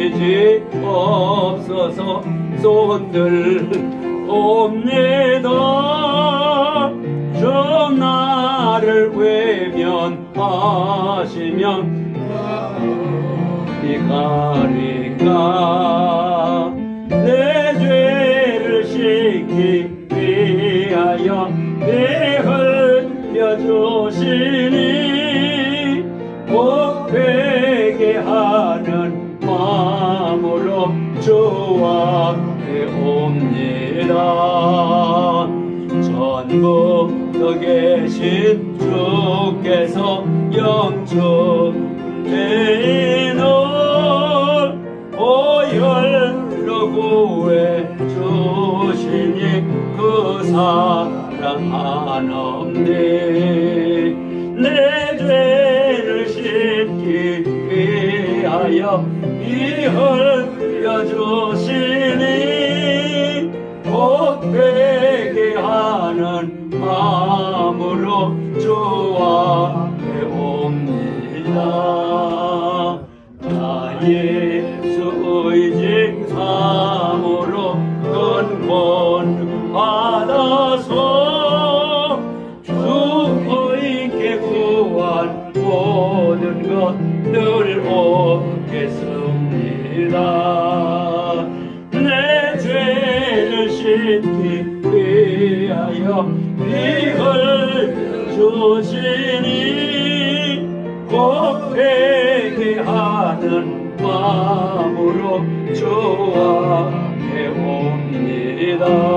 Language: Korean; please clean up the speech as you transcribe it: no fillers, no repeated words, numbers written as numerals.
죄지 없어서 손들 옵니다. 저 나를 외면하시면 가리까 내 죄를 씻기 위하여 내 흘려주시니 꼭 회개하는 마음으로 주 앞에 옵니다. 전부 더 계신 주께서 영축되는 오열로 구해 주시니 그 사랑 한없네. 내 죄를 씻기 위하여 이 흘려주시니 곧 회개하는 마음으로 주 앞에 옵니다. 나 예수 의지함으로 근본 받아서 주 의께 구한 모든 것 늘 얻겠습니다. 내 죄를 씻기 위하여 이걸 주시니 꼭 회개하는 마음으로 주 앞에 옵니다.